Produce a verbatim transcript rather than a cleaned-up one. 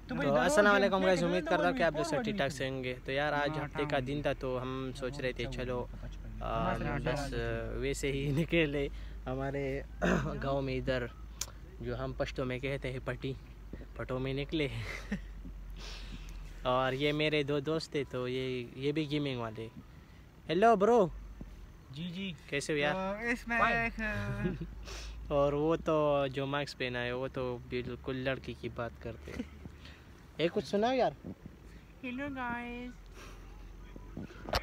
तो अस्सलाम वालेकुम गाइस, उम्मीद करता हूँ कि आप लोग सब ठीक ठाक से होंगे। तो यार आज हफ्ते का दिन था तो हम सोच रहे थे चलो आ, बस वैसे ही निकले हमारे गांव में, इधर जो हम पश्तो में कहते हैं पट्टी पटों में निकले। और ये मेरे दो दोस्त थे तो ये ये भी गेमिंग वाले। Hello bro. जी जी कैसे हो यार? तो इसमें एक और वो तो जो मास्क पहना है वो तो बिल्कुल लड़की की बात करते हैं। ये कुछ सुनाओ यार। Hello guys.